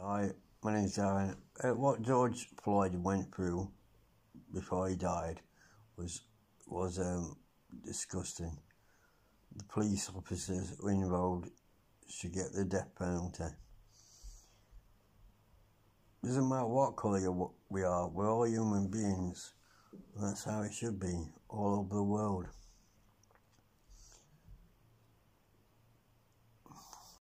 Hi, my name's Darren. What George Floyd went through before he died was disgusting. The police officers who were involved should get the death penalty. Doesn't matter what colour we are, we're all human beings. That's how it should be all over the world.